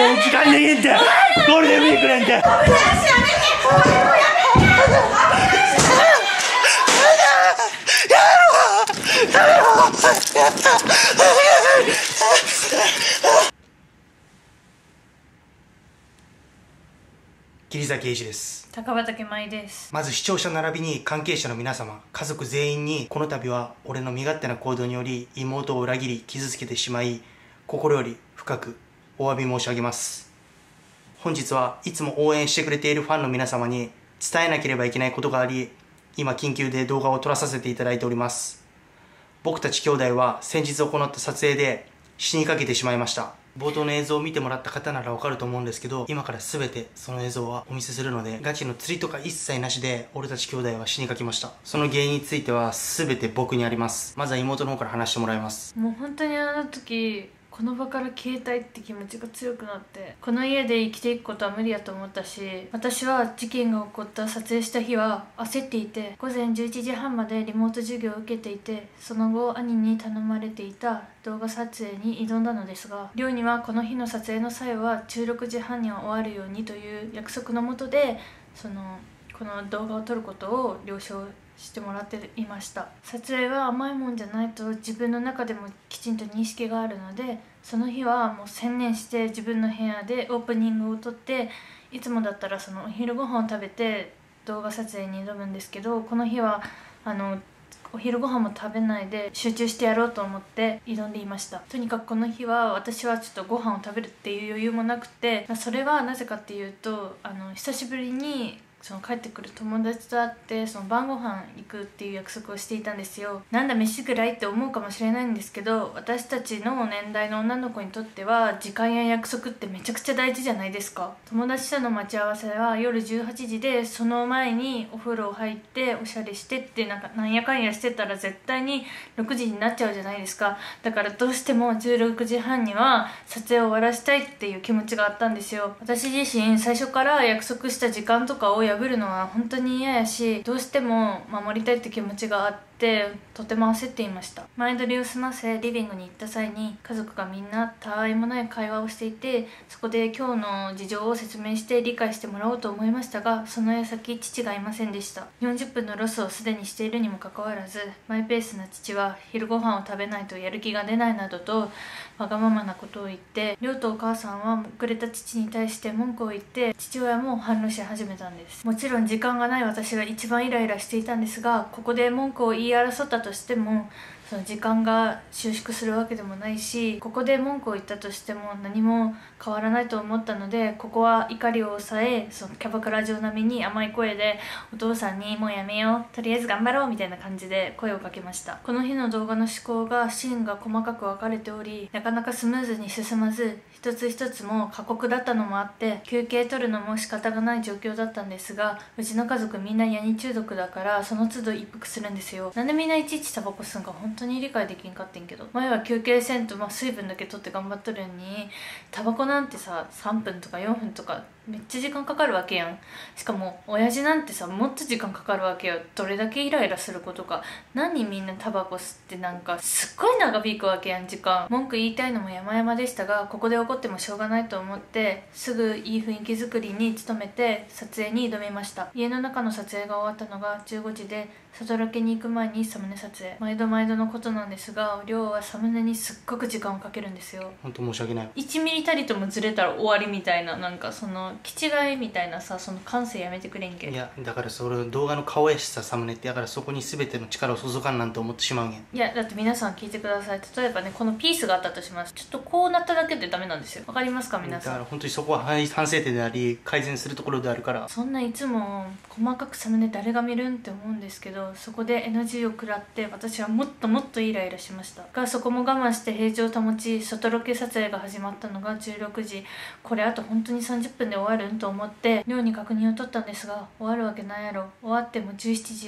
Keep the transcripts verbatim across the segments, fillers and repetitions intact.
う時間でいいんだよ。ゴールデンウィークなんて。桐崎英二です。 高畑舞です。 まず視聴者並びに関係者の皆様、家族全員にこの度は俺の身勝手な行動により妹を裏切り傷つけてしまい、心より深くお詫び申し上げます。本日はいつも応援してくれているファンの皆様に伝えなければいけないことがあり、今緊急で動画を撮らさせていただいております。僕たち兄弟は先日行った撮影で死にかけてしまいました。冒頭の映像を見てもらった方ならわかると思うんですけど、今から全てその映像はお見せするので、ガチの釣りとか一切なしで俺たち兄弟は死にかけました。その原因については全て僕にあります。まずは妹の方から話してもらいます。 もう本当にあの時この場から消えたいって気持ちが強くなって、この家で生きていくことは無理やと思ったし、私は事件が起こった撮影した日は焦っていて、午前じゅういちじはんまでリモート授業を受けていて、その後兄に頼まれていた動画撮影に挑んだのですが、寮にはこの日の撮影の際はじゅうろくじはんには終わるようにという約束のもとで、そのこの動画を撮ることを了承してもらっていました。撮影は甘いもんじゃないと自分の中でもきちんと認識があるので、その日はもう専念して自分の部屋でオープニングを撮って、いつもだったらそのお昼ご飯を食べて動画撮影に挑むんですけど、この日はあのお昼ご飯も食べないで集中してやろうと思って挑んでいました。とにかくこの日は私はちょっとご飯を食べるっていう余裕もなくて、それはなぜかっていうと、あの久しぶりにその帰ってくる友達と会ってその晩ご飯行くっていう約束をしていたんですよ。なんだ飯ぐらいって思うかもしれないんですけど、私たちの年代の女の子にとっては時間や約束ってめちゃくちゃ大事じゃないですか。友達との待ち合わせは夜じゅうはちじで、その前にお風呂入っておしゃれしてってなんかなんやかんやしてたら絶対にろくじになっちゃうじゃないですか。だからどうしてもじゅうろくじはんには撮影を終わらせたいっていう気持ちがあったんですよ。私自身最初から約束した時間とかを破るのは本当に嫌やし、どうしても守りたいって気持ちがあって、とても焦っていました。前撮りを済ませリビングに行った際に、家族がみんなたわいもない会話をしていて、そこで今日の事情を説明して理解してもらおうと思いましたが、その矢先父がいませんでした。よんじゅっぷんのロスをすでにしているにもかかわらず、マイペースな父は昼ご飯を食べないとやる気が出ないなどとわがままなことを言って、亮とお母さんは遅れた父に対して文句を言って、父親も反論し始めたんです。もちろん時間がない私が一番イライラしていたんですが、ここで文句を言い争ったとしてもその時間が収縮するわけでもないし、ここで文句を言ったとしても何も変わらないと思ったので、ここは怒りを抑え、そのキャバクラ嬢並みに甘い声でお父さんにもうやめよう、とりあえず頑張ろうみたいな感じで声をかけました。この日の動画の思考がシーンが細かく分かれており、なかなかスムーズに進まず、一つ一つも過酷だったのもあって休憩取るのも仕方がない状況だったんですが、うちの家族みんなヤニ中毒だからその都度一服するんですよ。なんでみんないちいちタバコ吸うんか本当に理解できんかってんけど、前は休憩せんと、まあ、水分だけ取って頑張っとるのに、タバコなんてささんぷんとかよんぷんとかめっちゃ時間かかるわけやん。しかも親父なんてさもっと時間かかるわけよ。どれだけイライラすることか。何みんなタバコ吸ってなんかすっごい長引くわけやん時間。文句言いたいのも山々でしたが、ここで怒ってもしょうがないと思ってすぐいい雰囲気作りに努めて撮影に挑みました。家の中の撮影が終わったのがじゅうごじで、外ロケに行く前にサムネ撮影。毎度毎度のことなんですが、亮はサムネにすっごく時間をかけるんですよ。 本当申し訳ない。 いちミリたりともずれたら終わりみたいな、なんかその気違いみたいなさ、その感性やめてくれんけ。 いやだからそれ動画の顔やしさ、サムネってだからそこに全ての力を注がんなんて思ってしまうんや。 いやだって皆さん聞いてください。例えばね、このピースがあったとします。ちょっとこうなっただけでダメなんですよ。わかりますか皆さん。 だから本当にそこは反省点であり改善するところであるから。 そんないつも細かくサムネ誰が見るんって思うんですけど、そこで エヌジー を食らって私はもっともっとイライラしましたが、そこも我慢して平常を保ち、外ロケ撮影が始まったのがじゅうろくじ。これあと本当にさんじゅっぷんで終わるんと思って寮に確認を取ったんですが、終わるわけないやろ、終わってもじゅうしちじや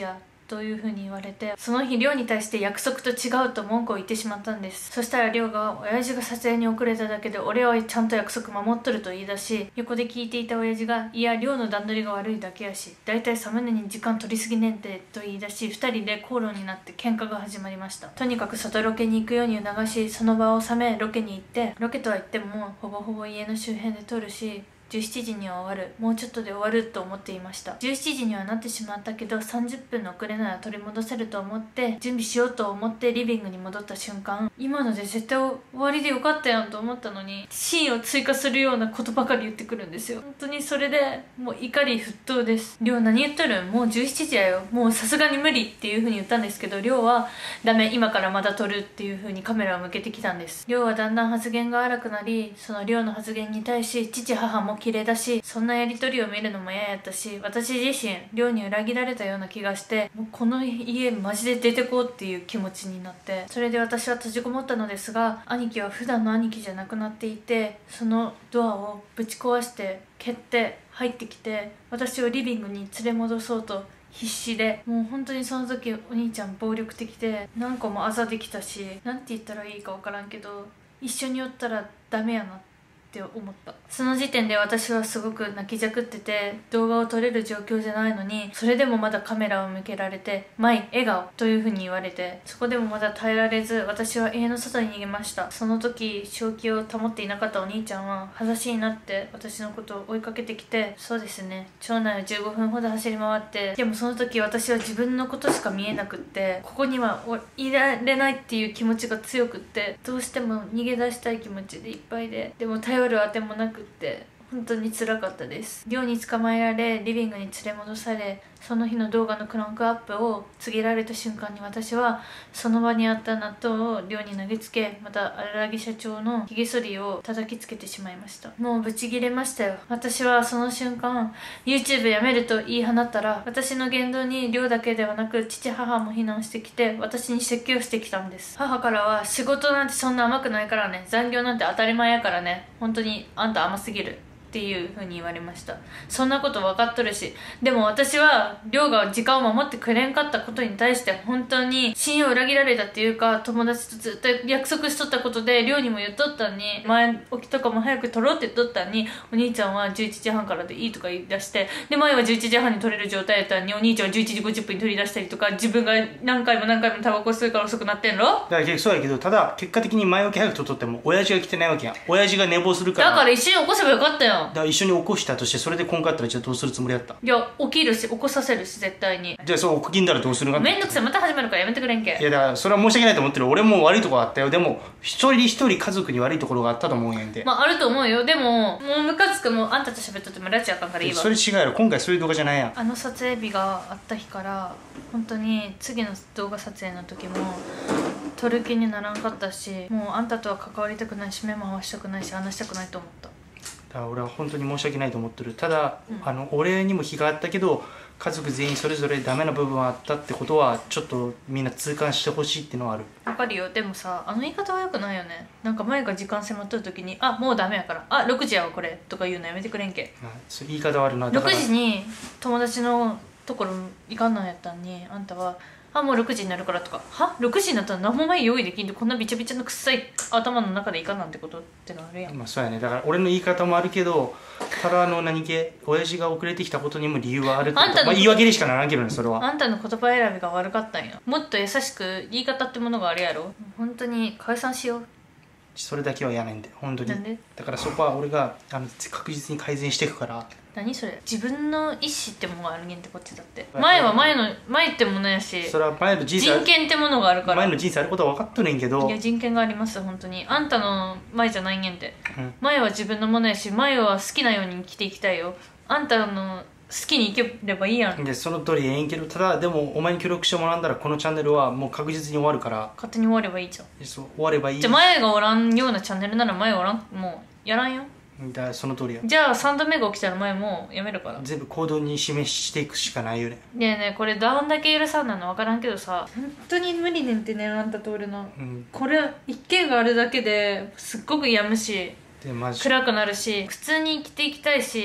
というふうに言われて、その日亮に対して約束と違うと文句を言ってしまったんです。そしたら亮が親父が撮影に遅れただけで俺はちゃんと約束守っとると言い出し、横で聞いていた親父がいや亮の段取りが悪いだけやし、だいたいサムネに時間取りすぎねんてと言い出し、ふたりで口論になって喧嘩が始まりました。とにかく外ロケに行くように促し、その場を収めロケに行って、ロケとは言ってもほぼほぼ家の周辺で撮るし、じゅうしちじには終わる、もうちょっとで終わると思っていました。じゅうしちじにはなってしまったけどさんじゅっぷんの遅れなら取り戻せると思って準備しようと思ってリビングに戻った瞬間、今ので絶対終わりでよかったやんと思ったのに、シーンを追加するようなことばかり言ってくるんですよ。本当にそれでもう怒り沸騰です。りょう何言っとるん、もうじゅうしちじやよ、もうさすがに無理っていう風に言ったんですけど、りょうはダメ、今からまだ撮るっていう風にカメラを向けてきたんです。りょうはだんだん発言が荒くなり、そのりょうの発言に対し父母もキレだし、そんなやり取りを見るのも嫌やったし、私自身りょうに裏切られたような気がして、もうこの家マジで出てこうっていう気持ちになって、それで私は閉じこもったのですが、兄貴は普段の兄貴じゃなくなっていて、そのドアをぶち壊して蹴って入ってきて、私をリビングに連れ戻そうと必死で、もう本当にその時お兄ちゃん暴力的で何個もあざできたし、なんて言ったらいいか分からんけど、一緒におったらダメやなって思った。その時点で私はすごく泣きじゃくってて、動画を撮れる状況じゃないのに、それでもまだカメラを向けられて、マイ笑顔という風に言われて、そこでもまだ耐えられず、私は家の外に逃げました。その時正気を保っていなかったお兄ちゃんは裸足になって私のことを追いかけてきて、そうですね、町内をじゅうごふんほど走り回って、でもその時私は自分のことしか見えなくって、ここにはいられないっていう気持ちが強くって、どうしても逃げ出したい気持ちでいっぱいで、でも頼るあてもなくって本当に辛かったです。寮に捕まえられ、リビングに連れ戻され、その日の動画のクランクアップを告げられた瞬間に、私はその場にあった納豆を寮に投げつけ、また荒木社長のひげ剃りを叩きつけてしまいました。もうブチギレましたよ。私はその瞬間 YouTube やめると言い放ったら、私の言動に寮だけではなく父母も非難してきて、私に説教をしてきたんです。母からは、仕事なんてそんな甘くないからね、残業なんて当たり前やからね、本当にあんた甘すぎるっていう風に言われました。そんなこと分かっとるし、でも私は亮が時間を守ってくれんかったことに対して本当に信用を裏切られたっていうか、友達とずっと約束しとったことで亮にも言っとったんに、前起きとかも早く撮ろうって言っとったんに、お兄ちゃんはじゅういちじはんからでいいとか言い出して、で前はじゅういちじはんに撮れる状態やったのに、お兄ちゃんはじゅういちじごじゅっぷんに撮り出したりとか、自分が何回も何回もタバコ吸うから遅くなってんろ。だから結局そうやけど、ただ結果的に前置き早く撮っとっても親父が来てないわけやん。親父が寝坊するから。 だから一緒に起こせばよかったよ。 だから一緒に起こしたとして、それでこんかったらじゃあどうするつもりやった？ いや、起きるし起こさせるし絶対に。 じゃあそう起きんだらどうするか。 めんどくさい、また始まるからやめてくれんけ。 いやだからそれは申し訳ないと思ってる。俺も悪いところあったよ。でも一人一人家族に悪いところがあったと思うんやんで。 まああると思うよ。でももうムカつく、もうあんたと喋っとっても拉致あかんからいいわ。 それ違うやろ、今回そういう動画じゃないやん。 あの撮影日があった日から本当に次の動画撮影の時も撮る気にならんかったし、もうあんたとは関わりたくないし、目も合わしたくないし、話したくないと思った。 だから俺は本当に申し訳ないと思ってる。ただ、 うん、 あの俺にも非があったけど、家族全員それぞれダメな部分はあったってことはちょっとみんな痛感してほしいっていうのはある。 わかるよ。でもさ、あの言い方は良くないよね。なんか前が時間迫っとる時に、あもうダメやから、あろくじやわこれとか言うのやめてくれんけ。 まあ、そう言い方はあるな。 ろくじに友達のところ行かんなんやったんに、あんたはあもうろくじになるからとか、はろくじになったら何も前用意できんで、こんなビチャビチャの臭い頭の中でいかんなんてことってのあるやん。 まあそうやね。だから俺の言い方もあるけど、ただあの何気親父が遅れてきたことにも理由はあるってこと。 あんたのまあ言い訳でしかならんけどね、それは。 あんたの言葉選びが悪かったんや。もっと優しく言い方ってものがあるやろ。本当に解散しよう。 それだけはやめんで、本当に。 なんで？ だからそこは俺があの確実に改善していくから。 何それ、自分の意思ってものがあるげんってこっちだって。前は前の前ってものやし、 それは前の人生人権ってものがあるから。 前の人生あることは分かっとるんやけど。 いや人権があります本当に。あんたの前じゃないげんて、 うん、 前は自分のものやし、前は好きなように生きていきたいよ。あんたの好きに生きればいいやん。 でその通りええんけど、ただでもお前に協力してもらうんだらこのチャンネルはもう確実に終わるから。 勝手に終わればいいじゃん。 そう終わればいい。 じゃあ前がおらんようなチャンネルなら前おらん、もうやらんよ。 だからその通りや。 じゃあさんどめが起きたら前もうやめるから。 全部行動に示していくしかないよね。 ねえねえ、これどんだけ許さんなの分からんけどさ、本当に無理ねんってね、あんたと俺の、うん、これ一件があるだけですっごく病むし、 でマジ暗くなるし、普通に生きていきたいし、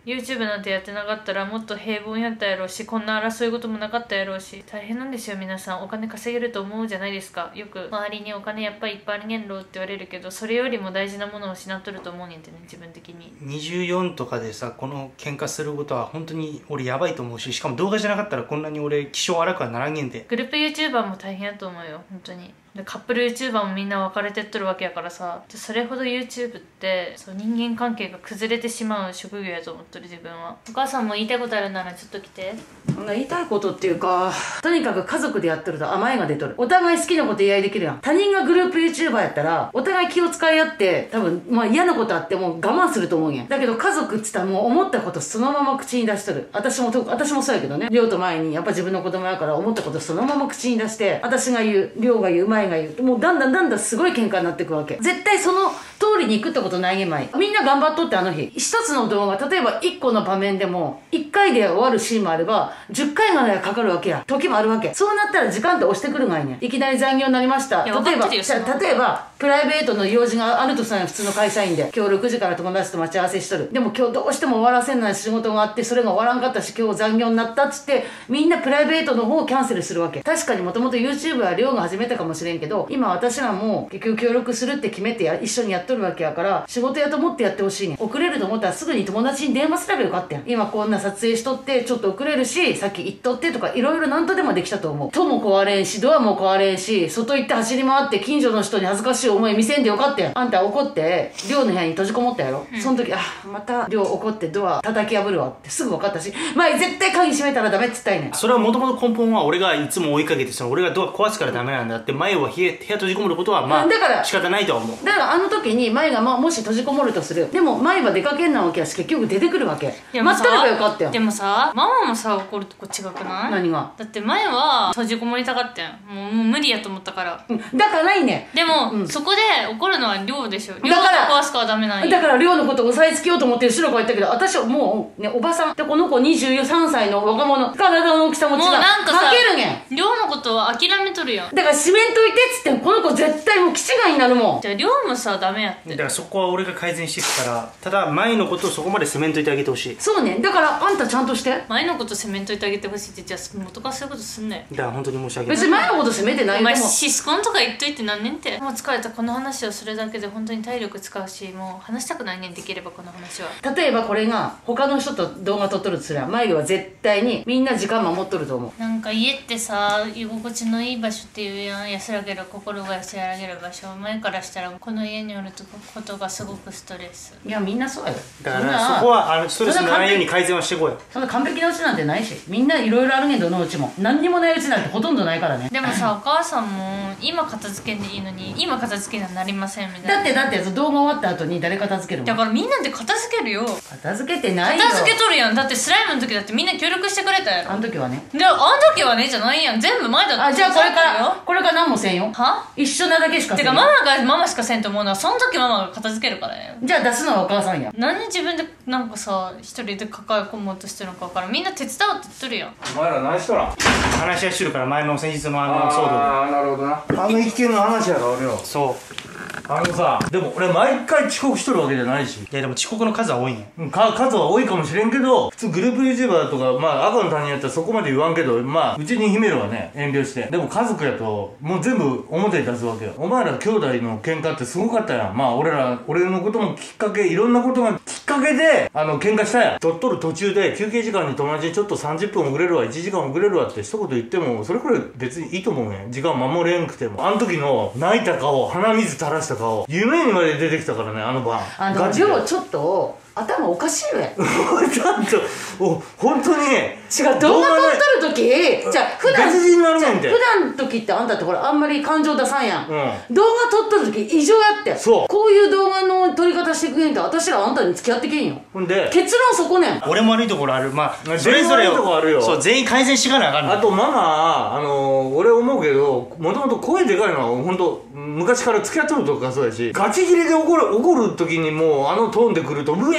YouTube なんてやってなかったらもっと平凡やったやろうし、こんな争い事もなかったやろうし、大変なんですよ皆さん。お金稼げると思うじゃないですか。よく周りにお金やっぱりいっぱいあるげんろって言われるけど、それよりも大事なものを失っとると思うねんてね、自分的に。 にじゅうよんとかでさ、この喧嘩することは本当に俺やばいと思うし、しかも動画じゃなかったらこんなに俺気性荒くはならんげんで。 グループ YouTuber も大変やと思うよ本当に。でカップル YouTuber もみんな別れてっとるわけやからさ、それほど YouTube ってそう人間関係が崩れてしまう職業やと思っとる自分は。お母さんも言いたいことあるならちょっと来て。 言いたいことっていうか、とにかく家族でやってると甘えが出とる。お互い好きなこと言い合いできるやん。他人がグループ YouTuber やったらお互い気を使い合って多分まあ嫌なことあっても我慢すると思うんやん。だけど家族っつったらもう思ったことそのまま口に出しとる。私もと私もそうやけどね、亮と前にやっぱ自分の子供やから思ったことそのまま口に出して、私が言う亮が言う前が言う、もうだんだんだんだんすごい喧嘩になっていくわけ。絶対その通りに行くってことないげんまい。みんな頑張っとって、あの日一つの動画、例えばいっこの場面でもいっかいで終わるシーンもあればじゅっかいまでかかるわけや、時もあるわけ。そうなったら時間って押してくるがいねん。いきなり残業になりました。例えばじゃあ例えばプライベートの用事があるとさ、普通の会社員で今日ろくじから友達と待ち合わせしとる。でも今日どうしても終わらせない仕事があって、それが終わらんかったし今日残業になったっつってみんなプライベートの方をキャンセルするわけ。確かにもともと YouTube は亮が始めたかもしれんけど、今私らも結局協力するって決めてや一緒にやっとるわけやから、仕事やと思ってやってほしいねん。遅れると思ったらすぐに友達に電話すればよかったやん。今こんな撮影しとってちょっと遅れるしさっき行っとってとかいろいろ何とでもできたと思う。戸も壊れんしドアも壊れんし、外行って走り回って近所の人に恥ずかしい思い見せんでよかったやん。あんた怒って寮の部屋に閉じこもったやろ、うん、その時あまた寮怒ってドア叩き破るわってすぐ分かったし、前絶対鍵閉めたらダメっつったいねん。 それはもともと根本は俺がいつも追いかけて、その俺がドア壊すからダメなんだって、前は部屋閉じこもることはまあだから仕方ないとは思う。 だからあの時に前が、まあ、もし閉じこもるとする。でも前は出かけんなわけやし結局出てくるわけ。待ったればよかったよ。 でもさママもさ怒るとこ違くない？ 何が？ だって前は閉じこもりたかったやん。もうもう無理やと思ったから、 うん、だからないね。 でも、うん、そこで怒るのは亮でしょ。亮が壊すからダメなんや。 だから亮のことを押さえつけようと思って後ろから言ったけど、私はもうねおばさんで、この子にじゅうさんさいの若者、体の大きさも違う、もうなんかさ負けるねん。亮のことは諦めとるやん。 だから閉めんといてっつってもこの子絶対もう気違いになるもん。 じゃあ亮もさダメやって。 だからそこは俺が改善していくから、ただ前のことをそこまで責めんといてあげてほしい。 そうね、だからあんたちゃんとして前のこと責めんといてあげてほしいって、じゃあ元からそういうことすんねん。 だから本当に申し訳ない。 別に前のこと責めてないよ。 お前シスコンとか言っといてなんねんって。もう疲れた。この話をするだけで本当に体力使うし、もう話したくないねん。できればこの話は。 例えばこれが他の人と動画撮っとるとすれば、眉毛は絶対にみんな時間守っとると思う。 なんか家ってさ居心地のいい場所っていうやん。安らげる心が安らげる場所。前からしたらこの家におることがすごくストレス。 いやみんなそうやよ。 だからそこはあのストレスのないように改善はしてこいよ。 そんな完璧なうちなんてないし、みんないろいろあるけど、どのうちも何にもないうちなんてほとんどないからね。 でもさお母さんも今片付けんでいいのに今片付けにはなりませんみたいな。 だってだって動画終わった後に誰片付けるの？ だからみんなで片付けるよ。 片付けてないよ。 片付けとるやん。だってスライムの時だってみんな協力してくれたやろ。 あの時はね。 であの時はねじゃないやん。全部前だって。 あじゃあこれからこれから何もせんよ。 は一緒なだけしかせんよ。 てかママがママしかせんと思うのはその時ママが片付けるからよ。 じゃあ出すのはお母さんや。 何自分でなんかさ一人で抱え込もうとしてるのか分からん。みんな手伝うって言っとるやん。 お前ら何しとらん？ 話し合いしてるから、前の先日のあの騒動で。 ああなるほどな。あの一件の話やろ俺よ。 そうあのさ、でも俺毎回遅刻しとるわけじゃないし。 いやでも遅刻の数は多いんや。 うん、か数は多いかもしれんけど、普通グループ YouTuber とかまあ赤の他人やったらそこまで言わんけど、まあうちに秘めるわね、遠慮して。でも家族やともう全部表に出すわけよ。お前ら兄弟の喧嘩ってすごかったやん。まあ俺ら俺のこともきっかけ、いろんなことがきっかけであの喧嘩したやん。撮っとる途中で休憩時間に友達にちょっとさんじゅっぷん遅れるわいちじかん遅れるわって一言言ってもそれくらい別にいいと思うねん。時間守れんくても。あの時の泣いた顔、鼻水垂らした顔、夢にまで出てきたからね、あの晩。 あの量ちょっと頭おかしいわよ。 ちゃんとお本当に違う動画撮っとる時じゃあ普段別人になるねんて。 普段の時ってあんたってほらあんまり感情出さんやん、うん、動画撮っとる時異常やって。 そうこういう動画の撮り方してくれんって私らあんたに付き合ってけんよ。 ほんで結論そこねん。 俺も悪いところある。まあそれぞれをそう全員改善していかなあかんねん。 あとママあのー、俺思うけどもともと声でかいのは本当昔から付き合っとるとかそうやし、ガチ切れで怒る怒る時にもうあのトーンでくるとうえ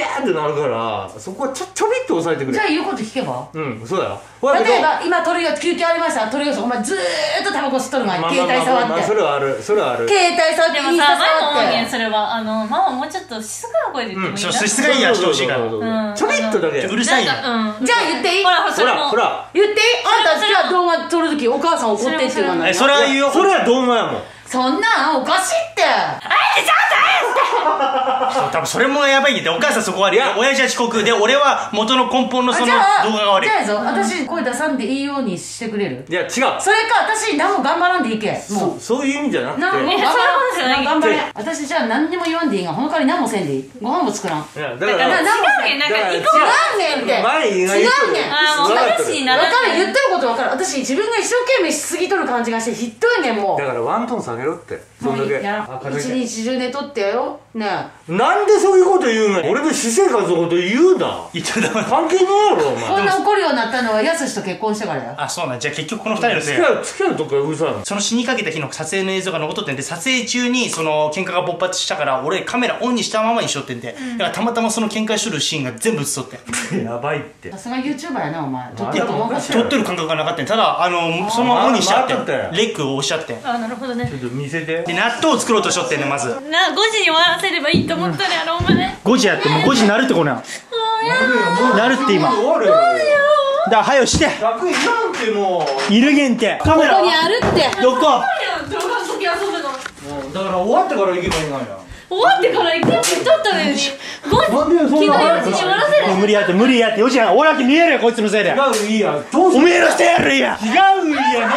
ーってなるから、そこはちょちょびっと抑えてくれ。 じゃあ言うこと聞けば。 うんそうや。 例えば今鳥が休憩ありました、鳥がお前ずーっとタバコ吸っとる前に携帯触って、 それはある、それはある。 携帯触ってでもさ、 インスタママ触って、 思うけんそれはあのママもうちょっと静かな声で言ってもいいな。 そう質がいいやしてほしいから。 うんちょびっとだけ。 うるさいよ。 うん。 じゃあ言っていい？ ほらほらそほられもほら。 言っていい？あんたじゃあ動画撮るときお母さん怒ってって言わないえそれは言うよ。 それはどうもやもん。 そんなんおかしいって。 多分それもやばいってお母さんそこは親父は遅刻で俺は元の根本のそのじゃあ動画が悪い。 じゃあぞ、私声出さんでいいようにしてくれる？ いや違う。 それか私何も頑張らんでいいけ。もうそそういう意味じゃなくて。 なんもえそういうことじゃない頑張れ。私じゃあ何にも言わんでいいが、ほんから何もせんでいい。ご飯も作らん。 いやだかだからら。 違うけんなんか行こう。 違うねんって。 前意外と違うねん。 あーもう話になら分かる、言ってること分かる。私自分が一生懸命しすぎとる感じがしてひっどいねんもう。 だからワントーン下げろって。そんだけ。 やあらん。一日中寝とってやよ。ねえ。 なんでそういうこと言うの？俺の私生活のこと言うな。 言っちゃダメ。 関係ねえやろおこ前。 んな怒るようになったのはやすしと結婚してからや。 あそうなんじゃあ結局この二人のせい付き合う付き合うとこがうるさいの。 その死にかけた日の撮影の映像が残っとってんで、撮影中にその喧嘩が勃発したから俺カメラオンにしたままにしとってんで、だからたまたまその喧嘩しとるシーンが全部映っとってやばいってさ。すが YouTuber やなお前。撮っていやると思うか撮ってる感覚がなかったんただあのそのままオンにしちゃってあー回っとったよレックを押しちゃってあなるほどね。 ちょっと見せて。 で納豆を作ろうとしとってんねまずなごじに終わらせればいいと思ったねあのお前。 ごじやってもうごじになるってこのやなるって今終わるよ。 だから早よして楽いらんってもう。 いるげんってカメラここにあるって。 どこ動画の時遊ぶの。 だから終わってから行けばいいがや。 終わってから行くって言っとったのよに。ごじなんでそん昨日なよじに終わらせる。 無理やって無理やってよじやん俺だけ見えるやこいつのせいで違ういいや。どうすおめえのせいやるんや違ういや。何そんなだ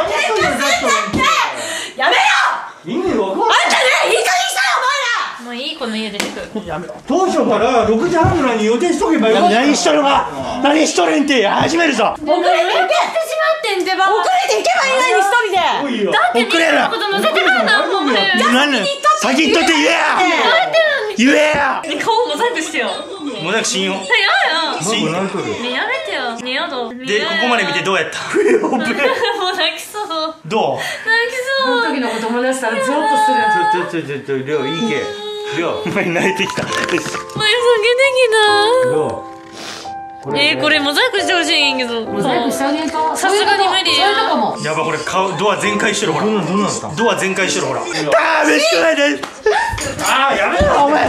やめろ。 意味わかんない。 あんたね、いい加減にしたよもういいこの家出てくる。 やめろ当初からろくじはんぐらいに予定しとけばよかった。 何しとるか何しとるんって始めるぞお前。遅れてやってしまってんてば。 遅れていけばいいのに一人で。 いいよ。 だってみん遅れるなのこと乗せてからなもう俺。 何なん先にとって言えや言えや顔モザイクしてよ。 モザイク信用やだよ。 信用何それ。 ねやめてよ。ねやだ。 でここまで見てどうやったもう泣きそう。 どう泣きそう。 この時のこと思い出したらゾッとする。 ちょちょちょちょりょういいけ。りょう。 お前慣れてきた前下げてきりょう。 た。えー、これモザイクしてほしいんやけど。 モザイクしてあげんと。 さすがに無理そういうとこも。 やばこれ顔ドア全開してるほらどんなんどんなんだったん。 ドア全開してるほらああ飯食えないああやめろお前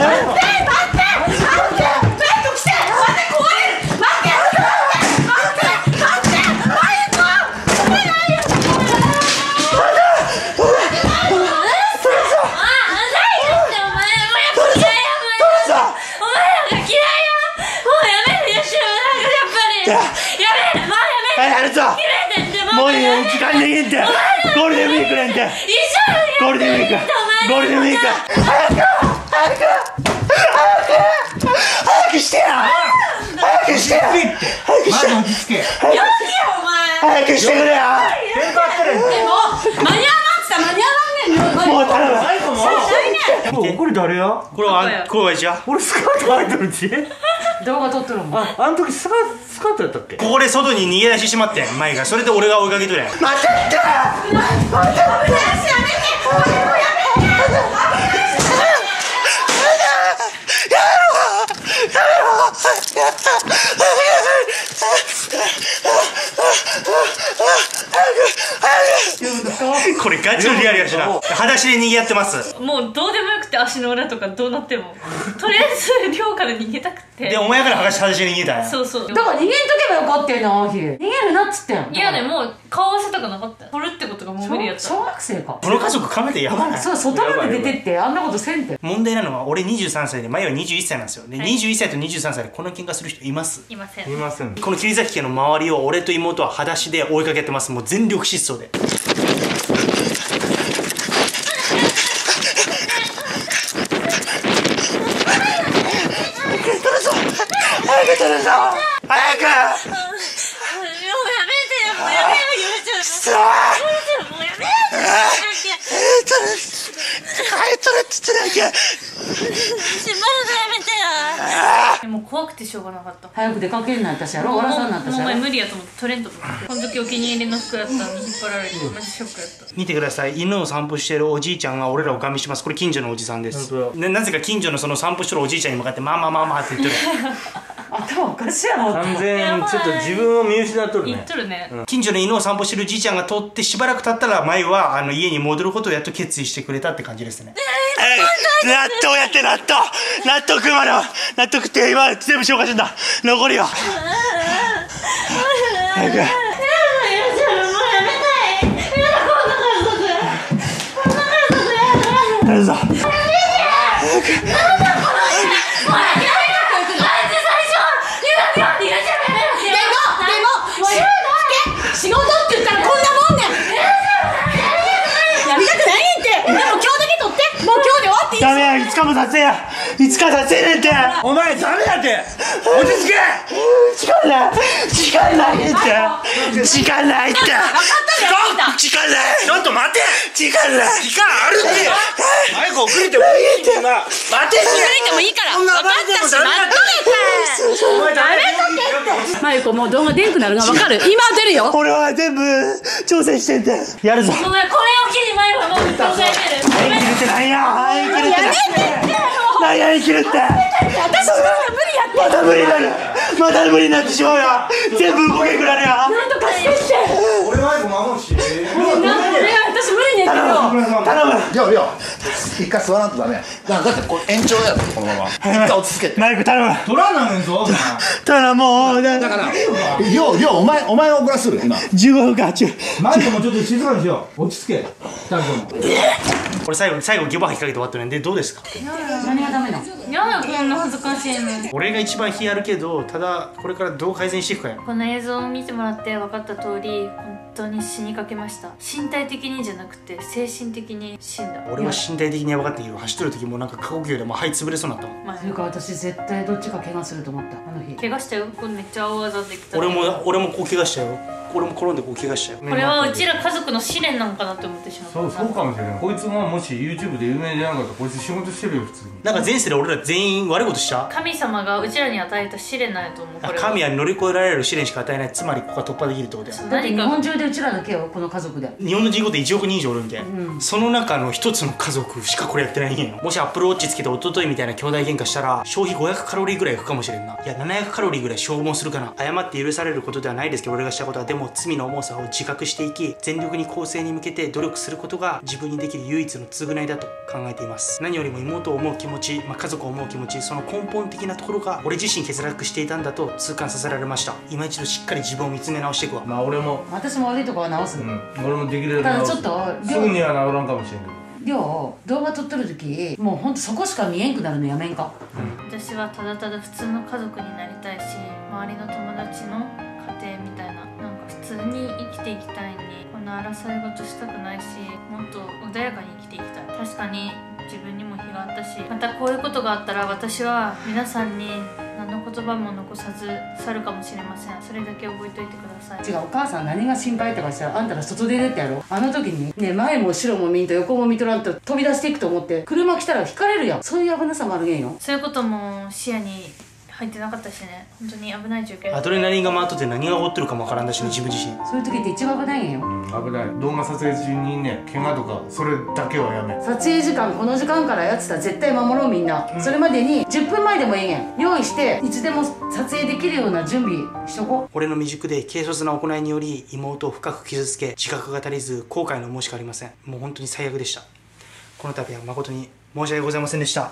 やるぞもういいよ時間でいいってゴールデンウィークなんてゴールデンウィークゴールデンウィーク早く早く早く早くしてよ早くしてよ早くしてまず落ち着け。 早くしてくれよ喧嘩ってる。 間に合わんって間に合わんねん。 もう頼むもうこれ誰や。 これはこれはじゃ俺スカート履いてるうち。 動画撮ってるもん。 ああの時スカスカートやったっけ。 ここで外に逃げ出してしまってん前がそれで俺が追いかけとるやん待ってこれガチのリアルやしな裸足で逃げやってますもうどうでもよくて足の裏とかどうなってもとりあえず寮から逃げたくて。 でお前から裸足裸足で逃げたんやそうそう。 だから逃げんとけばよかったよな、あの日。逃げるなっつってん。 いやねもう顔合わせたくなかった。取るってことがもう無理やった。 小学生か。 この家族カメラやばないそう、外まで出てってあんなことせんて。 問題なのは俺にじゅうさんさいで前はにじゅういっさいなんですよで、 はいにじゅういっさいとにじゅうさんさいでこの喧嘩する人いますいません。 いません。 この桐崎家の周りを俺と妹は裸足で追いかけてますもう全力疾走で早く取るぞ早くもうやめてよ。もうやめよう。YouTube。 くそーもうやめよう。 取る早く取るって言ってないけしばらくやめてよ。 でも怖くてしょうがなかった。 早く出かけるなったしやろ、おらさんなったしもうお前やろ。 無理やと思って取れんと思ってこの時お気に入りの服やったのに引っ張られてマジショックやった。 見てください、犬を散歩してるおじいちゃんが俺らをガン見します。これ近所のおじさんです。 本当でなぜか近所のその散歩してるおじいちゃんに向かって「まあまあまあまあ」って言ってる頭おかしいやろ。 完全にちょっと自分を見失っとる言っね。 とるね。 近所の犬を散歩してるじいちゃんが通ってしばらく経ったら前はあの家に戻ることをやっと決意してくれたって感じですね。納豆やって納豆納豆くまの納豆食って今全部消化してんだ。残りよ早くやるぞ。 仕事って言ったらこんなもんねん。やりたくないんって。でも今日だけ取って。もう今日で終わっていい。 ダメや、いつかも撮影やいつか撮影ねんて。 お前ダメだって落ち着け。 時間ない時間ないって時間ないって分かった時間ないちょっと待て。 時間ない時間あるって早く遅れてもいいって今待て。 遅れてもいいから分かったし待っとけお前ダメだマユコもう動画出んくなるが分かる。今出るよ。 俺は全部挑戦してんだやるぞ。 ごめんこれを機に前はもう考えてる。 生きるってなんや生きるってなんや生きるって私まだ無理やって。 また無理になるまた無理になってしまうよ。全部動けんくなるよ。 なんとかしてって。 俺は守るし。 なんで私無理ねんけど。 頼むりょうりょう一回座らんとダメ。だだってこれ延長やろこのまま。一回落ち着けて。 マイク頼む取らないんぞお前。 頼もうだだからりょうりょうお前お前を怒らする今。 じゅうごふんかじゅうマイクもちょっと静かにしよう。落ち着け二人とも。 これ最後最後ギボ吐きかけて終わったね。でどうですか。 何がダメなの。 やだこんな恥ずかしいの。 俺が一番火やるけど、ただこれからどう改善していくかよ。 この映像を見てもらって分かった通り本当に死にかけました。身体的にじゃなくて精神的に死んだ。 俺は身体的にやばかったけど、走ってる時もなんか過呼吸でもう肺潰れそうになったもん。 まあというか私絶対どっちか怪我すると思ったあの日。 怪我したよ。これめっちゃ大技できた。 俺も俺もこう怪我したよ。俺も転んでこう怪我したよ。 これはうちら家族の試練なんかなって思ってしまった。 そうそうかもしれない。こいつももし YouTube で有名じゃなかったらこいつ仕事してるよ普通に。 なんか前世で俺ら全員悪いことした。 神様がうちらに与えた試練なんやと思う。これは神は乗り越えられる試練しか与えない。つまりここが突破できるってことだよ。 だって日何か本中でうちらだけよこの家族で。 日本の人口っていちおくにん以上おるんで、 うんその中の一つの家族しかこれやってないんよ。もしアップルウォッチつけて一昨日みたいな兄弟喧嘩したら消費ごひゃくカロリーぐらいいくかもしれんな。いやななひゃくカロリーぐらい消耗するかな。誤って許されることではないですけど俺がしたことは、でも罪の重さを自覚していき全力に更生に向けて努力することが自分にできる唯一の償いだと考えています。何よりも妹を思う気持ち、まあ、家族を思う気持ち、その根本的なところが俺自身欠落していたんだと痛感させられました。今一度しっかり自分を見つめ直していくわ。 まあ俺も私も悪いとこは直すうの。 ん俺もできるだけ直す。 ただちょっとすぐには治らんかもしれんけど。 りょう動画撮ってる時もうほんとそこしか見えんくなるのやめんか。 私はただただ普通の家族になりたいし、周りの友達の家庭みたいななんか普通に生きていきたいに、こんな争い事したくないし、もっと穏やかに生きていきたい。確かに自分にも非があったし、またこういうことがあったら私は皆さんに何の言葉も残さず去るかもしれません。それだけ覚えておいてください。 違う、お母さん何が心配とかしたらあんたら外出れってやろ。あの時にね前も後ろも見んと横も見とらんと飛び出していくと思って車来たら引かれるやん。そういう危なさもあるげんよ。 そういうことも視野に入ってなかったしね。本当に危ない状況。 アドレナリンが回っとって何が起こってるかもわからんだしね、自分自身。 そういう時って一番危ないんよ。 危ない。動画撮影中にね怪我とかそれだけはやめ。 撮影時間この時間からやってたら絶対守ろうみんな、うん、それまでにじゅっぷんまえでもいいげん用意していつでも撮影できるような準備しとこう。 俺の未熟で軽率な行いにより妹を深く傷つけ自覚が足りず後悔の申しかありません。もう本当に最悪でした。この度は誠に申し訳ございませんでした。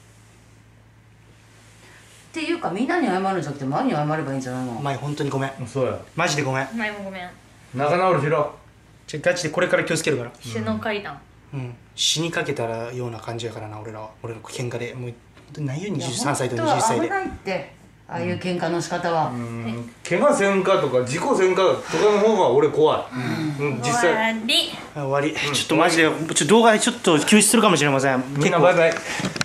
っていうかみんなに謝るんじゃなくて周りに謝ればいいんじゃないの。 お前本当にごめん。 そうや。 マジでごめん。 前もごめん。 仲直りしろ。 じゃガチでこれから気をつけるから。 首脳会談。 うん、死にかけたらような感じやからな俺らは。俺の喧嘩でもう本当にないよにじゅうさんさいとにじゅっさいで。 危ないってああいう喧嘩の仕方は。 うん怪我せんかとか事故せんかとかの方が俺怖い。うん実際。 終わり。 終わり。ちょっとマジでちょっと動画でちょっと休止するかもしれません。 みんなバイバイ。